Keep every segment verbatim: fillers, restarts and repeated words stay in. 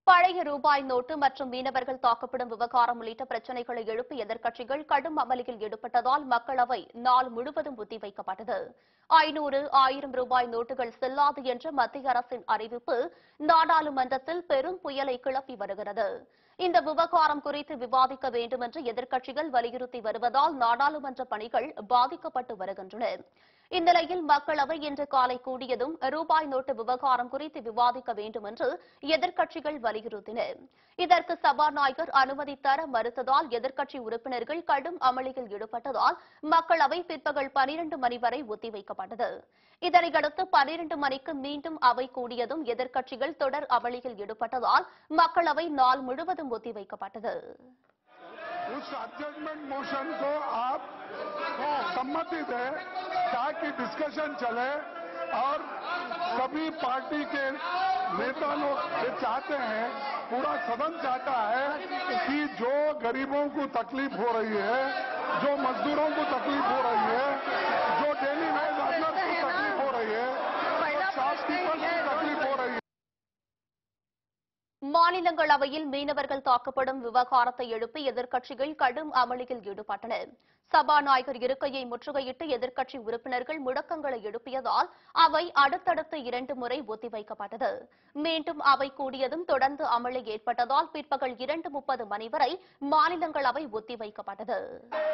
பழைய ரூபாய் நோட்டு மற்றும் மீனவர்கள் தாக்கப்படும் விவகாரம் உள்ளிட்ட பிரச்சினைகளை எழுப்பி எதிர்க்கட்சிகள் கடும் அமளியில் ஈடுபட்டதால் மக்களவை நாள் முழுவதும் ஒத்திவைக்கப்பட்டது. ஐநூறு ஆயிரம் ரூபாய் நோட்டுகள் செல்லாது என்ற மத்திய அரசின் அறிவிப்பு நாடாளுமன்றத்தில் பெரும் புயலை கிளப்பி வருகிறது. இந்த விவகாரம் குறித்து விவாதிக்க வேண்டும் என்று எதிர்க்கட்சிகள் வலியுறுத்தி வருவதால் நாடாளுமன்ற பணிகள் பாதிக்கப்பட்டு வருகின்றன. இந்நிலையில் மக்களவை இன்று காலை கூடியதும் ரூபாய் நோட்டு விவகாரம் குறித்து விவாதிக்க வேண்டும் என்று எதிர்க்கட்சிகள் வலியுறுத்தின. இதற்கு சபாநாயகர் அனுமதி தர மறுத்ததால் எதிர்க்கட்சி உறுப்பினர்கள் கடும் அமளியில் ஈடுபட்டதால் மக்களவை பிற்பகல் பனிரண்டு மணி வரை ஒத்திவைக்கப்பட்டது. இதனையடுத்து பனிரண்டு மணிக்கு மீண்டும் அவை கூடியதும் எதிர்க்கட்சிகள் தொடர் அமளியில் ஈடுபட்டதால் மக்களவை நாள் முழுவதும் ஒத்திவைக்கப்பட்டது. उस अडजस्टमेंट मोशन को आप सम्मति दें ताकि डिस्कशन चले और सभी पार्टी के नेता लोग ये चाहते हैं, पूरा सदन चाहता है कि जो गरीबों को तकलीफ हो रही है, जो मजदूरों को तकलीफ हो रही है, जो डेली वेज वर्कर्स को तकलीफ हो रही है, शॉपकीपर्स को तकलीफ हो रही है. மாநிலங்களவையில் மீனவர்கள் தாக்கப்படும் விவகாரத்தை எழுப்பி எதிர்க்கட்சிகள் கடும் அமளியில் ஈடுபட்டனர். சபாநாயகர் இருக்கையை முற்றுகையிட்டு எதிர்க்கட்சி உறுப்பினர்கள் முழக்கங்களை எழுப்பியதால் அவை அடுத்தடுத்து இரண்டு முறை ஒத்திவைக்கப்பட்டது. மீண்டும் அவை கூடியதும் தொடர்ந்து அமளி ஏற்பட்டதால் பிற்பகல் இரண்டு முப்பது மணி வரை மாநிலங்களவை ஒத்திவைக்கப்பட்டது.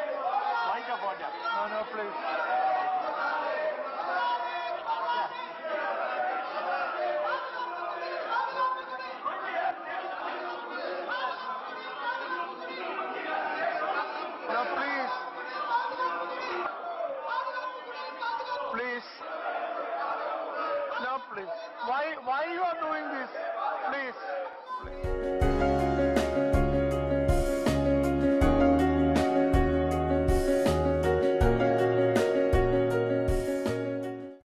Please. No, please. Why, why you are doing this? Please. Please.